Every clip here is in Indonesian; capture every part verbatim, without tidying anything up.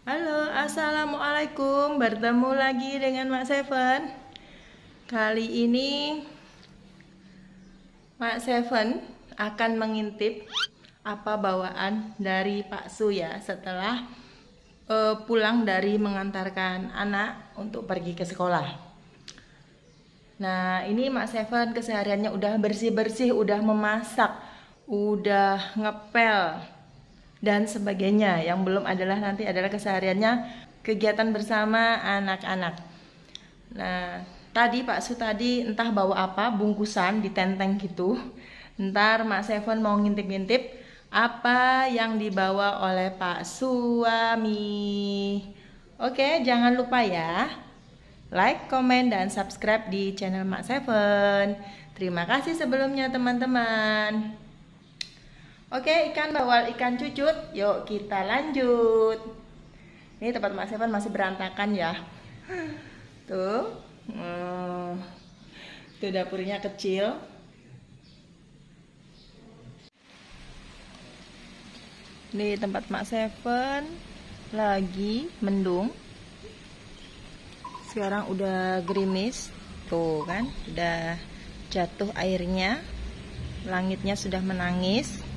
Halo, assalamualaikum. Bertemu lagi dengan Mak Seven. Kali ini Mak Seven akan mengintip apa bawaan dari Pak Su ya setelah uh, pulang dari mengantarkan anak untuk pergi ke sekolah. Nah, ini Mak Seven kesehariannya udah bersih-bersih, udah memasak, udah ngepel dan sebagainya. Yang belum adalah nanti adalah kesehariannya kegiatan bersama anak-anak. Nah, tadi Pak Su tadi entah bawa apa, bungkusan di tenteng gitu. Ntar Mak Seven mau ngintip-ngintip apa yang dibawa oleh Pak Suami. Oke, jangan lupa ya, like, komen, dan subscribe di channel Mak Seven. Terima kasih sebelumnya teman-teman. Oke, ikan bawal, ikan cucut. Yuk kita lanjut. Ini tempat Mak Seven masih berantakan ya. Tuh, hmm, tuh dapurnya kecil. Ini tempat Mak Seven lagi mendung. Sekarang udah gerimis. Tuh kan, udah jatuh airnya. Langitnya sudah menangis.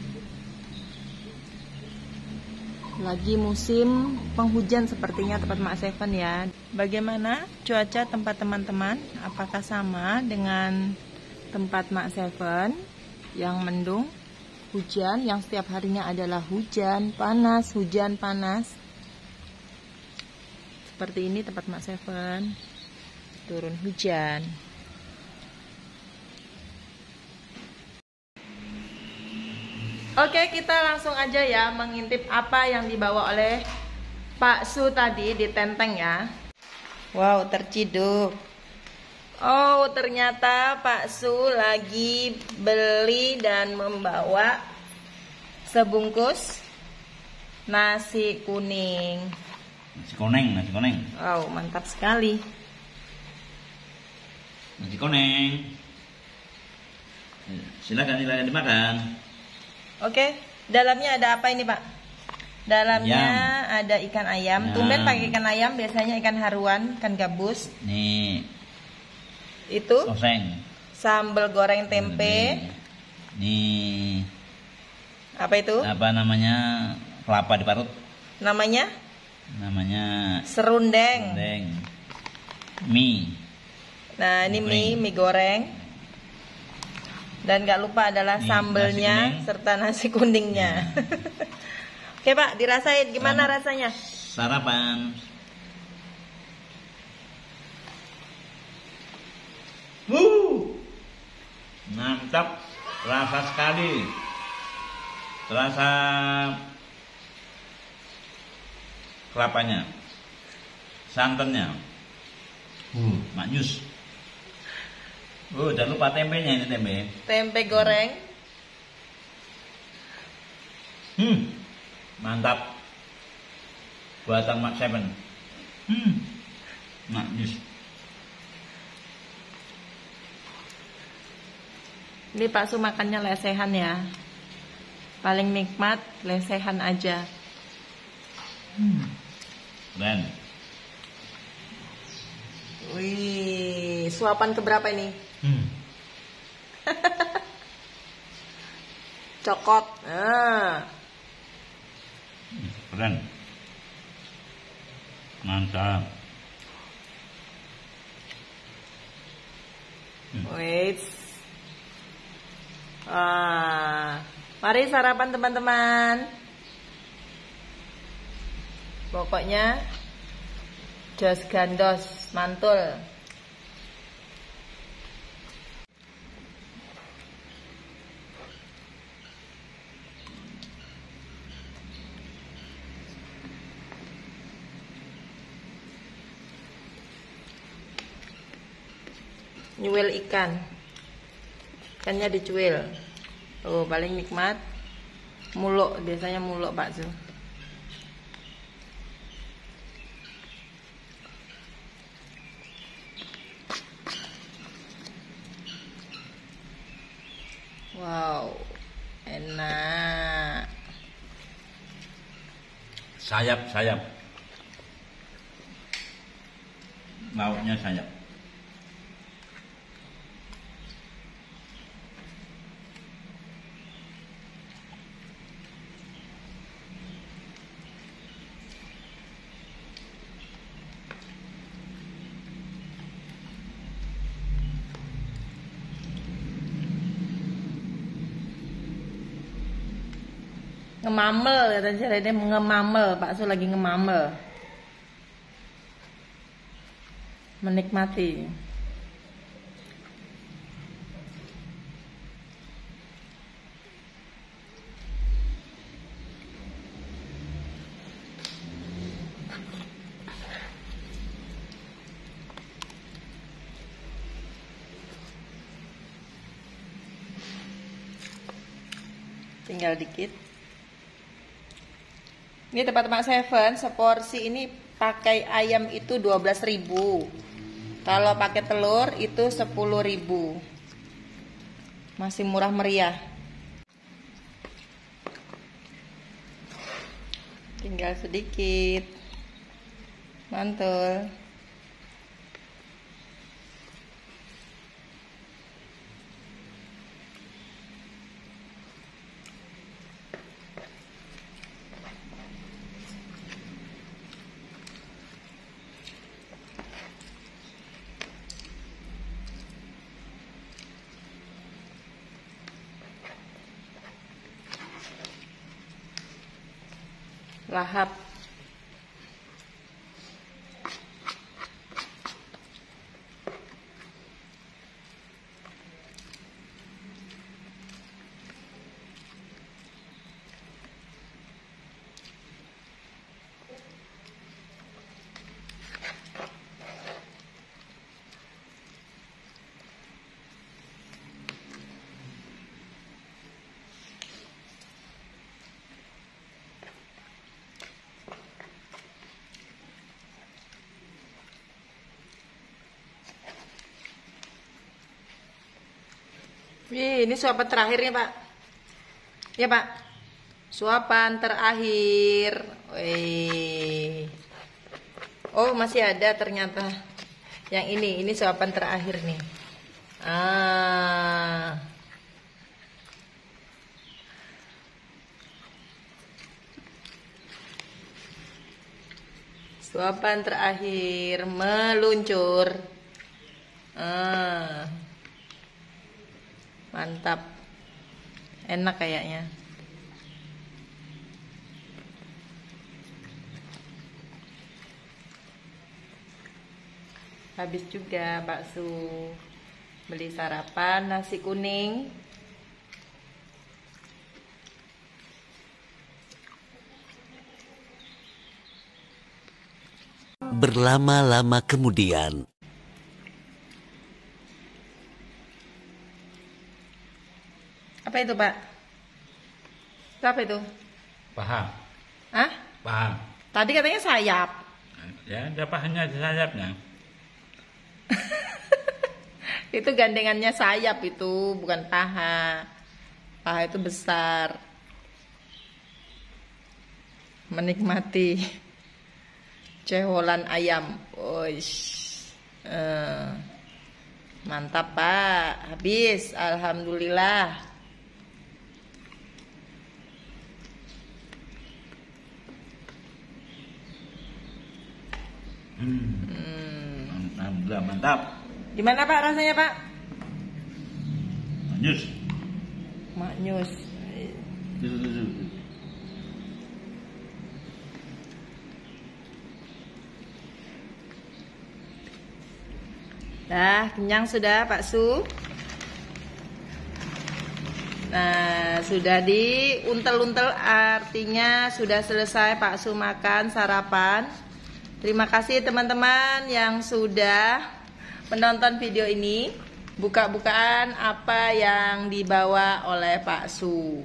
Lagi musim penghujan sepertinya tempat Mak Seven ya. Bagaimana cuaca tempat teman-teman? Apakah sama dengan tempat Mak Seven yang mendung, hujan, yang setiap harinya adalah hujan, panas, hujan, panas. Seperti ini tempat Mak Seven, turun hujan. Oke, kita langsung aja ya mengintip apa yang dibawa oleh Pak Su tadi di tenteng ya. Wow, terciduk. Oh, ternyata Pak Su lagi beli dan membawa sebungkus nasi kuning. Nasi kuning, nasi kuning. Wow, mantap sekali. Nasi kuning. Silakan, silakan dimakan. Oke, dalamnya ada apa ini Pak? Dalamnya ayam. Ada ikan ayam. ayam. Tumben pakai ikan ayam, biasanya ikan haruan, ikan gabus. Nih. Itu. Oseng. Sambal goreng tempe. Nih. Apa itu? Apa namanya? Kelapa diparut. Namanya? Namanya serundeng. Serundeng. Mie. Nah, ini mie, mie goreng. Dan gak lupa adalah nih, sambelnya nasi serta nasi kuningnya. Ya. Oke Pak, dirasain gimana Selamat rasanya? Sarapan. Wuh, mantap, rasa sekali. Terasa kelapanya, santannya. Uh, maknyus. Oh, jangan lupa tempenya ini tempe. Tempe goreng. Hmm, mantap. Buatan Mak Seven. Hmm, maknyus. Ini Pak Su makannya lesehan ya. Paling nikmat lesehan aja. Hmm, keren. Wih, suapan keberapa ini? Hmm. Cokot. Ah. Keren. Mantap. Hmm. Wait. Ah. Mari sarapan teman-teman. Pokoknya jos gandos mantul. Nyuil ikan, ikannya dicuil. Oh, paling nikmat muluk, biasanya muluk Pak Su. Wow, enak. Sayap, sayap. lauknya sayap. Ngemamel kata cara dia, ngemamel, bakso lagi ngemamel. Menikmati. Tinggal dikit. Ini tempat Mak Seven, seporsi ini pakai ayam itu dua belas ribu. Kalau pakai telur itu sepuluh ribu. Masih murah meriah. Tinggal sedikit. Mantul. Lahap. Wih, ini suapan terakhirnya, Pak. Ya, Pak. Suapan terakhir. Wih. Oh, masih ada ternyata. Yang ini, ini suapan terakhir nih. Ah. Suapan terakhir meluncur. Ah. Mantap. Enak kayaknya. Habis juga bakso. Beli sarapan nasi kuning. Berlama-lama kemudian. Apa itu, Pak? Itu apa itu? Paham? Hah? Paham. Tadi katanya sayap. Ya, ada pahamnya, ada sayapnya. Itu gandengannya sayap itu, bukan paha. Paha itu besar. Menikmati ceholan ayam. Oish. Uh, mantap, Pak. Habis, alhamdulillah. Hmm. Hmm. Alhamdulillah, mantap. Gimana, Pak, rasanya, Pak? Manis. Maknyus. Dah, kenyang sudah, Pak Su. Nah, sudah diuntel-untel, artinya sudah selesai Pak Su makan sarapan. Terima kasih teman-teman yang sudah menonton video ini. Buka-bukaan apa yang dibawa oleh Pak Su.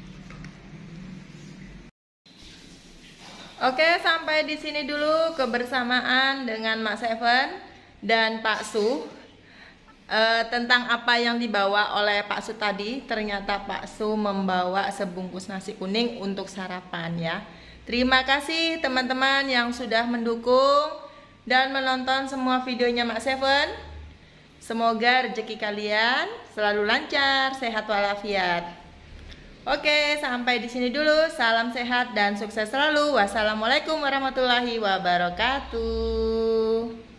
Oke, sampai di sini dulu kebersamaan dengan Mak Seven dan Pak Su. E, tentang apa yang dibawa oleh Pak Su tadi. Ternyata Pak Su membawa sebungkus nasi kuning untuk sarapan ya. Terima kasih teman-teman yang sudah mendukung dan menonton semua videonya Mak Seven. Semoga rezeki kalian selalu lancar, sehat walafiat. Oke, sampai di sini dulu. Salam sehat dan sukses selalu. Wassalamualaikum warahmatullahi wabarakatuh.